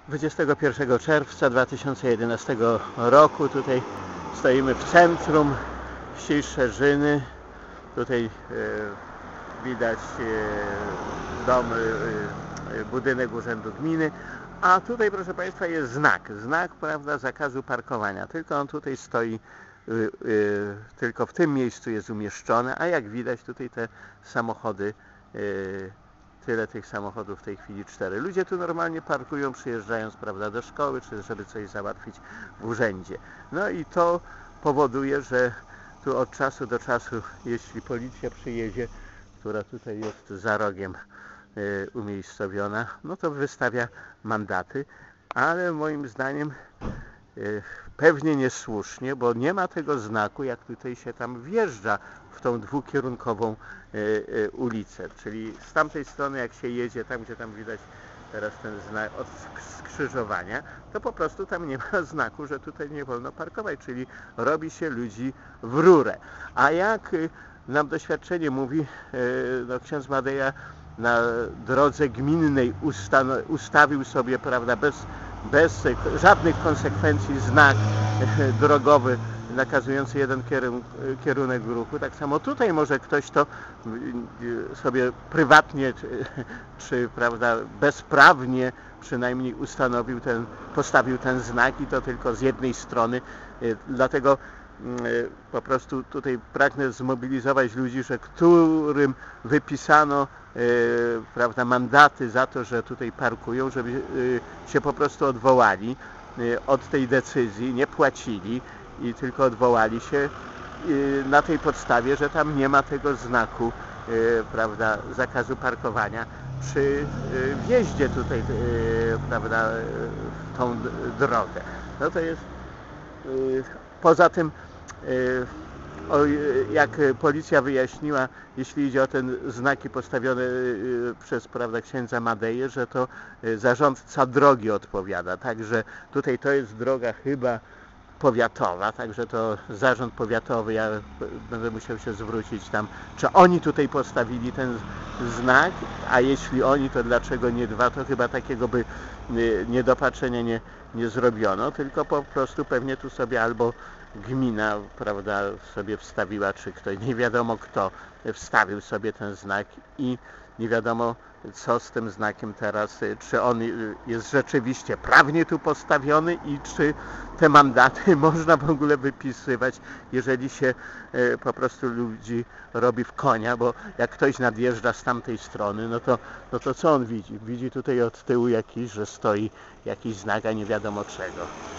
21 czerwca 2011 roku. Tutaj stoimy w centrum wsi Szerzyny. Tutaj widać dom, budynek Urzędu Gminy. A tutaj, proszę Państwa, jest znak, prawda, zakazu parkowania. Tylko on tutaj stoi, tylko w tym miejscu jest umieszczony, a jak widać tutaj te samochody, tyle tych samochodów w tej chwili 4. Ludzie tu normalnie parkują, przyjeżdżając, prawda, do szkoły, czy żeby coś załatwić w urzędzie. No i to powoduje, że tu od czasu do czasu, jeśli policja przyjedzie, która tutaj jest za rogiem umiejscowiona, no to wystawia mandaty, ale moim zdaniem pewnie niesłusznie, bo nie ma tego znaku, jak tutaj się tam wjeżdża w tą dwukierunkową ulicę, czyli z tamtej strony jak się jedzie, tam gdzie tam widać teraz ten znak od skrzyżowania, to po prostu tam nie ma znaku, że tutaj nie wolno parkować, czyli robi się ludzi w rurę. A jak nam doświadczenie mówi, no, ksiądz Madeja na drodze gminnej ustawił sobie, prawda, bez żadnych konsekwencji znak drogowy nakazujący jeden kierunek ruchu. Tak samo tutaj może ktoś to sobie prywatnie czy prawda, bezprawnie przynajmniej postawił ten znak i to tylko z jednej strony. Dlatego po prostu tutaj pragnę zmobilizować ludzi, że którym wypisano prawda, mandaty za to, że tutaj parkują, żeby się po prostu odwołali od tej decyzji, nie płacili i tylko odwołali się na tej podstawie, że tam nie ma tego znaku, prawda, zakazu parkowania przy wjeździe tutaj, prawda, w tą drogę. No to jest poza tym, jak policja wyjaśniła, jeśli idzie o te znaki postawione przez, prawda, księdza Madeję, że to zarządca drogi odpowiada. Także tutaj to jest droga chyba powiatowa, także to zarząd powiatowy, ja będę musiał się zwrócić tam, czy oni tutaj postawili ten znak, a jeśli oni, to dlaczego nie dwa, to chyba takiego by niedopatrzenia nie zrobiono, tylko po prostu pewnie tu sobie albo gmina, prawda, sobie wstawiła, czy ktoś, nie wiadomo kto wstawił sobie ten znak i nie wiadomo co z tym znakiem teraz, czy on jest rzeczywiście prawnie tu postawiony i czy te mandaty można w ogóle wypisywać, jeżeli się po prostu ludzi robi w konia, bo jak ktoś nadjeżdża z tamtej strony, no to co on widzi? Widzi tutaj od tyłu jakiś, że stoi jakiś znak, a nie wiadomo czego.